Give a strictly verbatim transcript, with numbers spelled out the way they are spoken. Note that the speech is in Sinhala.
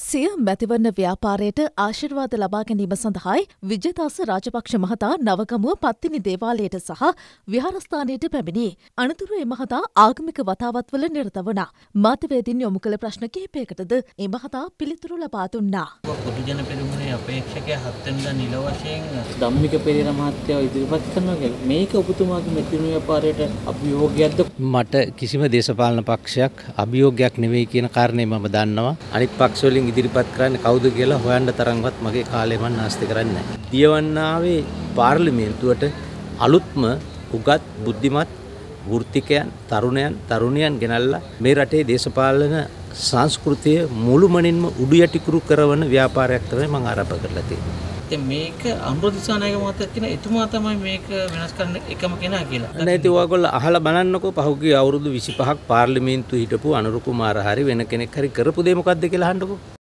සිය මැතිවරණ ව්‍යාපාරයට ආශිර්වාද ලබා ගැනීම සඳහායි විජේදාස රාජපක්ෂ මහතා නවගමුව පත්තිනි දේවාලයට සහ විහාරස්ථානයට පැමිණි. අනතුරු ඒ මහතා ආගමික වතාවත්වල නිරත වුණා. මාධ්‍යවේදීන් යොමු කළ ප්‍රශ්න කිහිපයකටද ඒ මහතා පිළිතුරු ලබා දුන්නා. පොදු ජන පෙරමුණේ අපේක්ෂකයා හත් වෙනිදා නිල වශයෙන් ධම්මික පෙරේරා මහත්තයා ඉදිරිපත් කරනවා. මේක ඔබතුමාගේ මැතිවරණ ව්‍යාපාරයට අභියෝගයක්ද? මට කිසිම දේශපාලන පක්ෂයක් අභියෝගයක් නෙවෙයි කියන කාරණේ මම දන්නවා. අනිත් පක්ෂ වලින් ඉදිරිපත් කරන්නේ කවුද කියලා හොයන්න තරම්වත් මගේ කාලය මම නාස්ති කරන්නේ නැහැ. දියවන්නාවේ පාර්ලිමේන්තුවට අලුත්ම උගත් බුද්ධිමත් වෘත්තිකයන් තරුණයන් තරුණියන් ගෙනල්ලා මේ රටේ දේශපාලන සංස්කෘතිය මුළුමනින්ම උඩු යටිකුරු කරන ව්‍යාපාරයක් තමයි මම ආරම්භ කරලා තියෙන්නේ. දැන් මේක අනුර දිසානායක මහත්තයා කියන එතුමා තමයි මේක වෙනස් කරන්න එකම කෙනා කියලා. අනේ ඉතින් ඔයගොල්ලෝ අහලා බලන්නකෝ පහුගිය අවුරුදු විසිපහක් පාර්ලිමේන්තුවේ හිටපු අනුර කුමාර හරි වෙන කෙනෙක් හරි කරපු දේ මොකද්ද කියලා අහන්නකෝ.